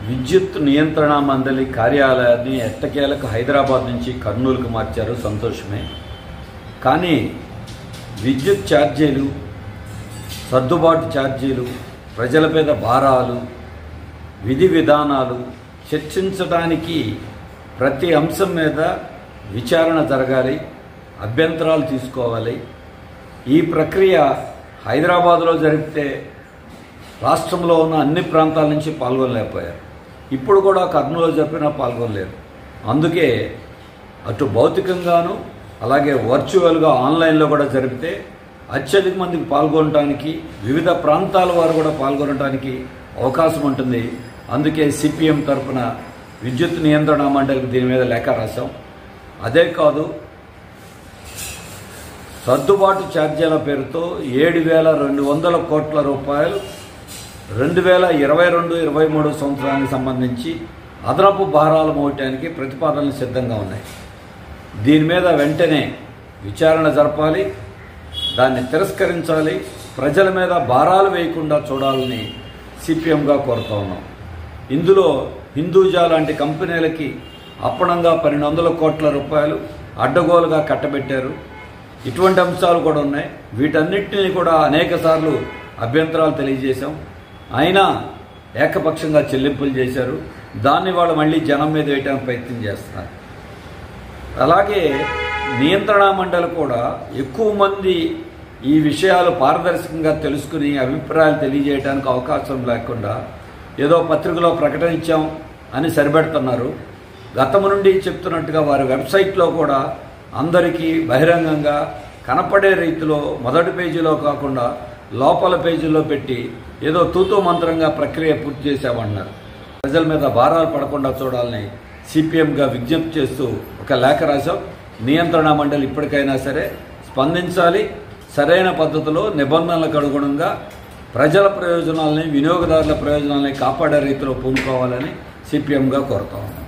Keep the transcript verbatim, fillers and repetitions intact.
విద్యుత్ నియంత్రణ మండలి కార్యాలయాన్ని ఎట్టకేలకు హైదరాబాద్ నుంచి కర్నూలుకు మార్చారు, సంతోషమే. కానీ విద్యుత్ ఛార్జీలు, సర్దుబాటు ఛార్జీలు, ప్రజల మీద భారాలు, విధి విధానాలు చర్చించడానికి ప్రతి అంశం మీద విచారణ జరగాలి, అభ్యంతరాలు తీసుకోవాలి. ఈ ప్రక్రియ హైదరాబాద్లో జరిగితే రాష్ట్రంలో ఉన్న అన్ని ప్రాంతాల నుంచి పాల్గొనలేకపోయారు. ఇప్పుడు కూడా కర్నూలులో జరిపినా పాల్గొనలేరు. అందుకే అటు భౌతికంగాను అలాగే వర్చువల్గా ఆన్లైన్లో కూడా జరిపితే అత్యధిక మందికి పాల్గొనడానికి, వివిధ ప్రాంతాల వారు కూడా పాల్గొనడానికి అవకాశం ఉంటుంది. అందుకే సిపిఎం తరఫున విద్యుత్ నియంత్రణ మండలికి దీని మీద లేఖ రాశాం. అదే కాదు, సర్దుబాటు ఛార్జీల పేరుతో ఏడు వేల రెండు వందల కోట్ల రూపాయలు రెండు వేల ఇరవై రెండు ఇరవై మూడు సంవత్సరానికి సంబంధించి అదనపు భారాలు మోయటానికి ప్రతిపాదనలు సిద్ధంగా ఉన్నాయి. దీని మీద వెంటనే విచారణ జరపాలి, దాన్ని తిరస్కరించాలి, ప్రజల మీద భారాలు వేయకుండా చూడాలని సిపిఎంగా కోరుతా ఉన్నాం. ఇందులో హిందూజా లాంటి కంపెనీలకి అప్పనంగా పన్నెండు వందల కోట్ల రూపాయలు అడ్డగోలుగా కట్టబెట్టారు. ఇటువంటి అంశాలు కూడా ఉన్నాయి. వీటన్నిటినీ కూడా అనేక సార్లు అభ్యంతరాలు తెలియజేశాం. అయినా ఏకపక్షంగా చెల్లింపులు చేశారు. దాన్ని వాళ్ళు మళ్ళీ జనం మీద వేయడానికి ప్రయత్నం చేస్తున్నారు. అలాగే నియంత్రణ మండలి కూడా ఎక్కువ మంది ఈ విషయాలు పారదర్శకంగా తెలుసుకుని అభిప్రాయాలు తెలియజేయడానికి అవకాశం లేకుండా ఏదో పత్రికలో ప్రకటన ఇచ్చాం అని సరిపెడుతున్నారు. గతం నుండి చెప్తున్నట్టుగా వారి వెబ్సైట్లో కూడా అందరికీ బహిరంగంగా కనపడే రీతిలో మొదటి పేజీలో కాకుండా లోపల పేజీలో పెట్టి ఏదో తూతూ మంత్రంగా ప్రక్రియ పూర్తి చేశామన్నారు. ప్రజల మీద భారాలు పడకుండా చూడాలని సిపిఎంగా విజ్ఞప్తి చేస్తూ ఒక లేఖ రాశాం. నియంత్రణ మండలి ఇప్పటికైనా సరే స్పందించాలి, సరైన పద్ధతిలో నిబంధనలకు అనుగుణంగా ప్రజల ప్రయోజనాలని, వినియోగదారుల ప్రయోజనాలని కాపాడే రీతిలో పూనుకోవాలని సిపిఎంగా కోరుతా ఉన్నాం.